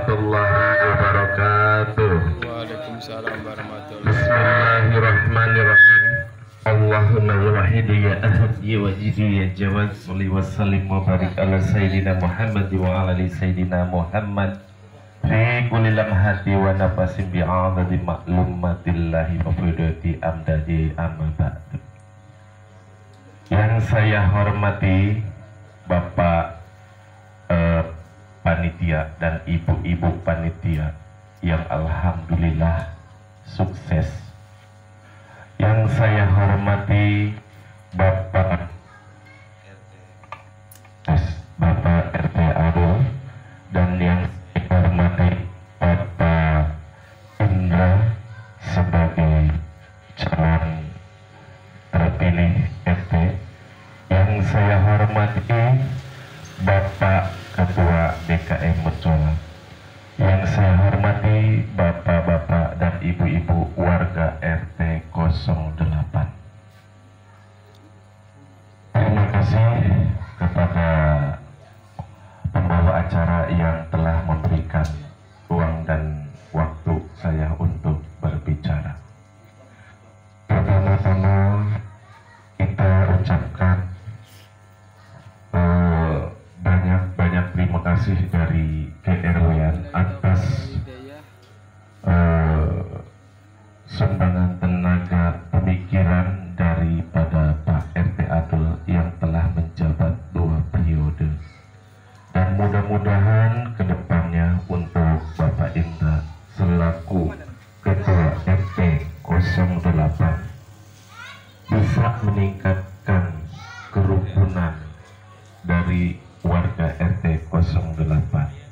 warahmatullahi wabarakatuh. Waalaikumsalam warahmatullahi. Bismillahirrahmanirrahim. Allahumma wahid ya ahad ya wajid ya jawad salli wa sallim wa barik ala sayyidina Muhammad wa ala ali sayyidina Muhammad fi kulli lamhati wa nafasin bi'adadi ma'lumatillahi wa fudati amdadi amma ba'du. Yang saya hormati Bapak panitia dan ibu-ibu panitia yang alhamdulillah sukses. Yang saya hormati Bapak RT Adul, dan yang saya hormati Bapak Indra sebagai calon terpilih RT. Yang saya hormati Bapak Ketua DKM Mucola. Yang saya hormati bapak-bapak dan ibu-ibu warga RT 08. Terima kasih kepada pembawa acara yang telah memberikan ruang dan waktu saya untuk berbicara. Pertama-tama kita ucapkan banyak terima kasih dari KRW-an atas sumbangan tenaga pemikiran daripada Pak RT Adul yang telah menjabat 2 periode, dan mudah-mudahan kedepannya untuk Bapak Indra selaku Ketua RT 08 bisa meningkatkan kerukunan dari warga RT 08